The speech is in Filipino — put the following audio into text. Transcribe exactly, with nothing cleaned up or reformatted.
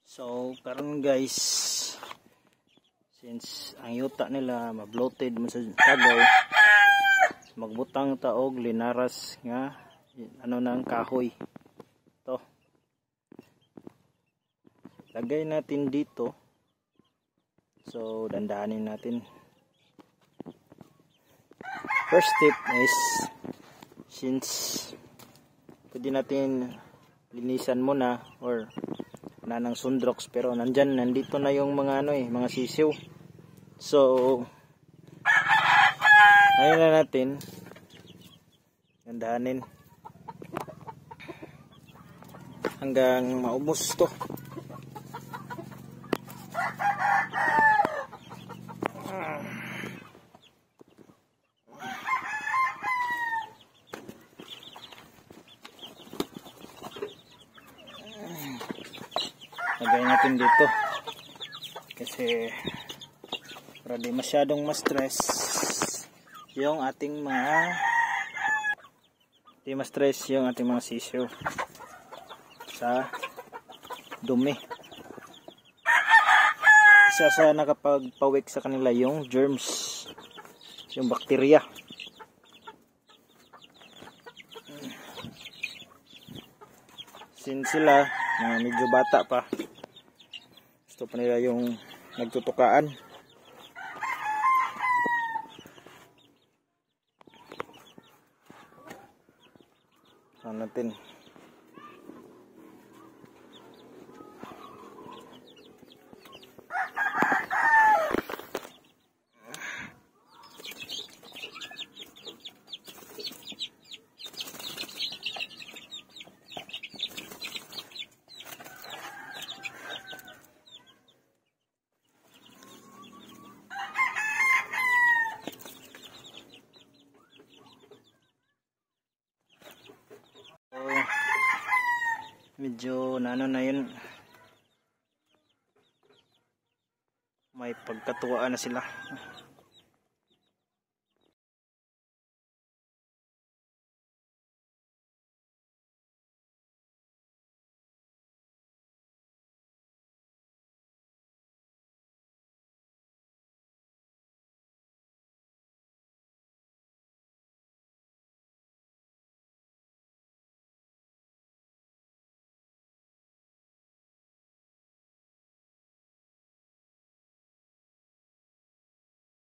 So karon guys, since ang yuta nila ma-bloated man sa tagaw, magbutang ta og linaras nga ano nang kahoy. To. Lagay natin dito. So dandahanin natin. First step is, since pwede natin linisan muna or na ng sundrox, pero nandyan, nandito na yung mga ano eh, mga sisiw. So ayun na natin dandahanin hanggang maubos to. Lagay natin dito kasi para di masyadong ma-stress yung ating mga di ma-stress yung ating mga sisiw sa dumi. Isa sa nakapagpawik sa kanila yung germs, yung bakterya. Since sila na medyo bata pa, gusto pa nila yung nagtutukaan. Ano natin, medyo naano na yun, may pagkatuwaan na sila.